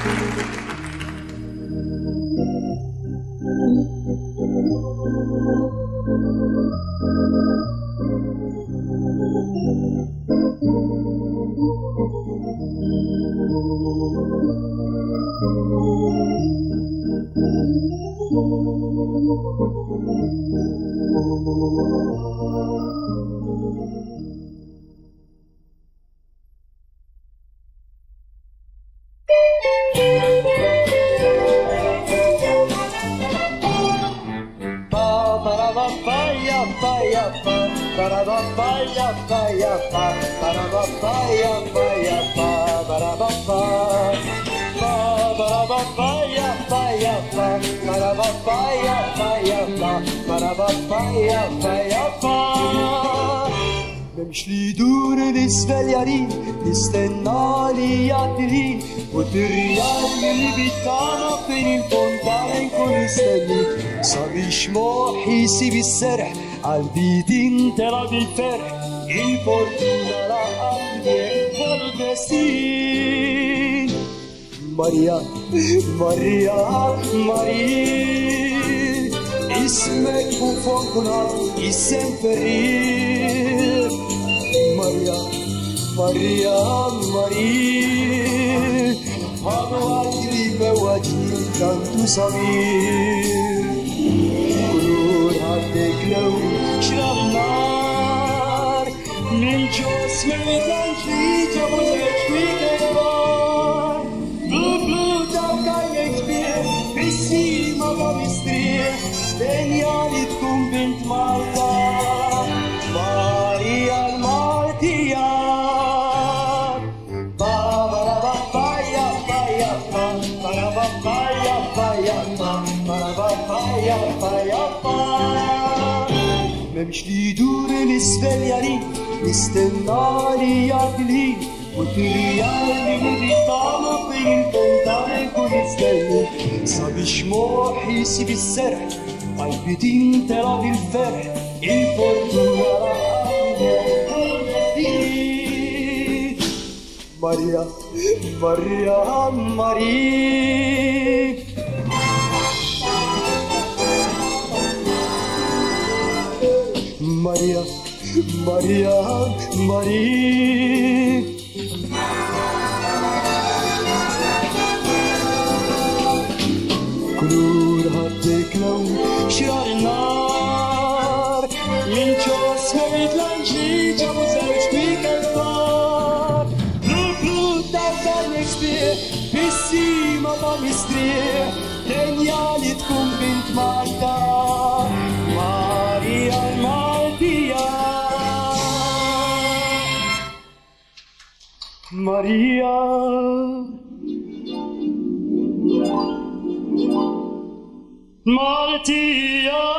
Memx li dur l-isveljari, nistennali jadri, u tirjali li bittana fin il-fontana nkun nistenni, sabiex moħi sib is-serħ, qalbi tintela bil-ferħ, il-fortuna laqatni fil-destin. Marja, Marja, Marie, ismek u fonkuna, isem ferrir. Maria, Maria, Maria, هذا وجهي بوجهي كنت صغير كلور هديك لو شرب نار من جسمي تنشي جبوزك في كبار بلو بلو داوكايك بيه بالسيما بمستريح دنيالي تكون بنت مالتا ماريا memx li dur l-isveljari, nistennali jadli, u tirjali li bittama fin il-fontana nkun nistenni, sabiex moħi sib is-serħ, qalbi tintela bil-ferħ, il-fortuna laqatni. Maria, Maria, Marie, Maria, Maria, Marie. Kulur ħaddek law xrar nar min ġosmejt l-anġli ġabu żewġ bik il-bar. Blu blu dawkajnek sbieħ bis-sima ma mistrieħ denjali tkun bint Malta. Maria Maria, Martia.